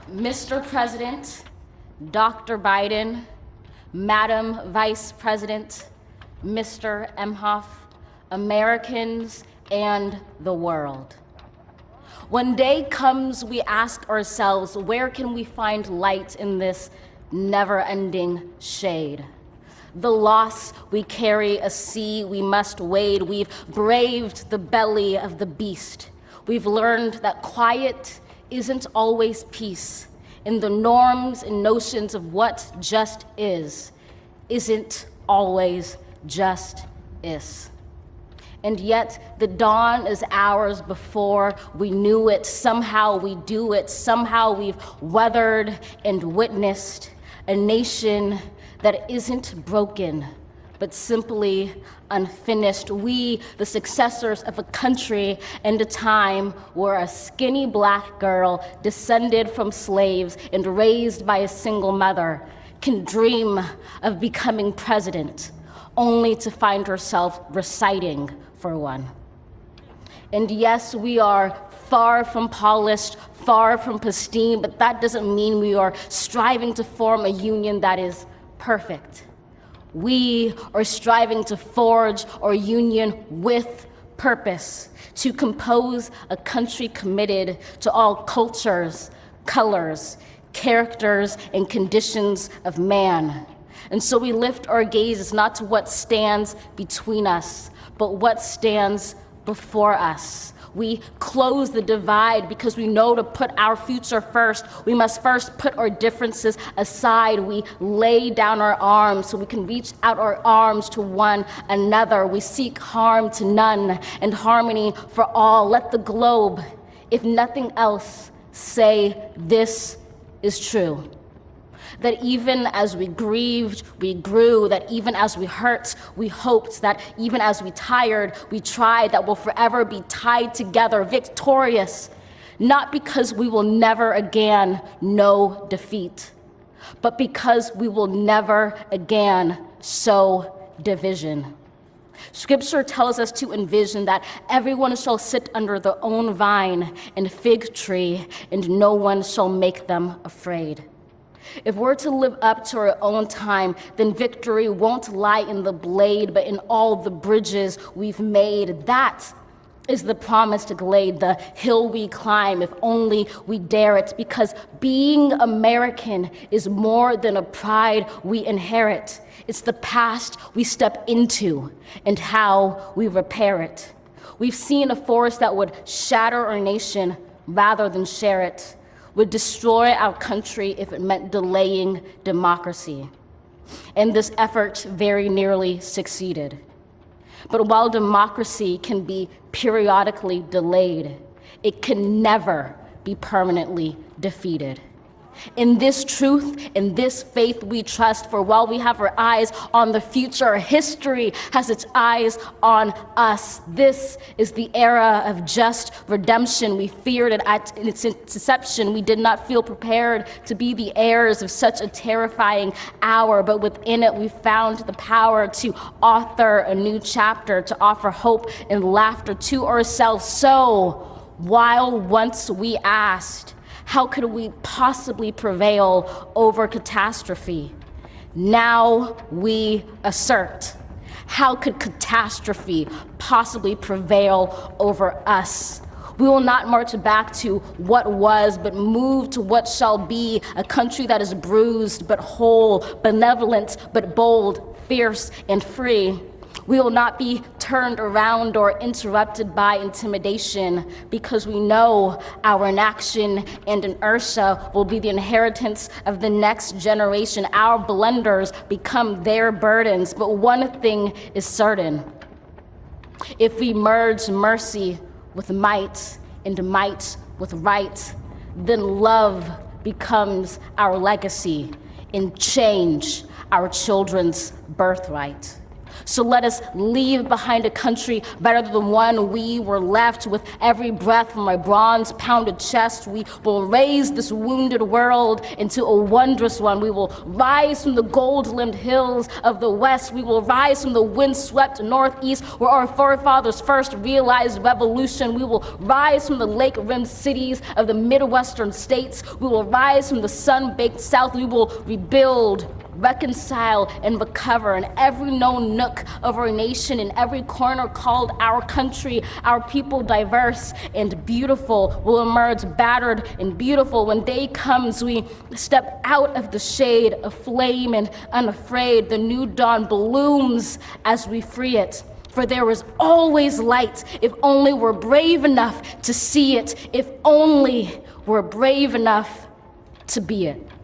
Mr. President, Dr. Biden, Madam Vice President, Mr. Emhoff, Americans, and the world. When day comes, we ask ourselves, where can we find light in this never-ending shade? The loss we carry, a sea we must wade. We've braved the belly of the beast. We've learned that quiet isn't always peace, and the norms and notions of what just isn't always just is. And yet the dawn is ours before we knew it. Somehow we do it. Somehow we've weathered and witnessed a nation that isn't broken, but simply unfinished. We, the successors of a country and a time where a skinny black girl descended from slaves and raised by a single mother can dream of becoming president, only to find herself reciting for one. And yes, we are far from polished, far from pristine, but that doesn't mean we are striving to form a union that is perfect. We are striving to forge our union with purpose, to compose a country committed to all cultures, colors, characters, and conditions of man. And so we lift our gaze not to what stands between us, but what stands before us. We close the divide because we know to put our future first, we must first put our differences aside. We lay down our arms so we can reach out our arms to one another. We seek harm to none and harmony for all. Let the globe, if nothing else, say this is true. That even as we grieved, we grew, that even as we hurt, we hoped, that even as we tired, we tried, that we'll forever be tied together, victorious, not because we will never again know defeat, but because we will never again sow division. Scripture tells us to envision that everyone shall sit under their own vine and fig tree, and no one shall make them afraid. If we're to live up to our own time, then victory won't lie in the blade, but in all the bridges we've made. That is the promised glade, the hill we climb, if only we dare it, because being American is more than a pride we inherit. It's the past we step into and how we repair it. We've seen a force that would shatter our nation rather than share it, would destroy our country if it meant delaying democracy. And this effort very nearly succeeded. But while democracy can be periodically delayed, it can never be permanently defeated. In this truth, in this faith we trust, for while we have our eyes on the future, history has its eyes on us. This is the era of just redemption. We feared it at its inception. We did not feel prepared to be the heirs of such a terrifying hour, but within it we found the power to author a new chapter, to offer hope and laughter to ourselves. So, while once we asked, how could we possibly prevail over catastrophe? Now we assert, how could catastrophe possibly prevail over us? We will not march back to what was, but move to what shall be, a country that is bruised but whole, benevolent but bold, fierce and free. We will not be turned around or interrupted by intimidation, because we know our inaction and inertia will be the inheritance of the next generation. Our blunders become their burdens, but one thing is certain. If we merge mercy with might and might with right, then love becomes our legacy and change our children's birthright. So let us leave behind a country better than the one we were left. With every breath from my bronze-pounded chest, we will raise this wounded world into a wondrous one. We will rise from the gold-limbed hills of the west. We will rise from the wind-swept northeast, where our forefathers first realized revolution. We will rise from the lake-rimmed cities of the Midwestern states. We will rise from the sun-baked south. We will rebuild, reconcile, and recover in every known nook of our nation, in every corner called our country. Our people, diverse and beautiful, will emerge battered and beautiful. When day comes, we step out of the shade of flame and unafraid. The new dawn blooms as we free it. For there is always light, if only we're brave enough to see it, if only we're brave enough to be it.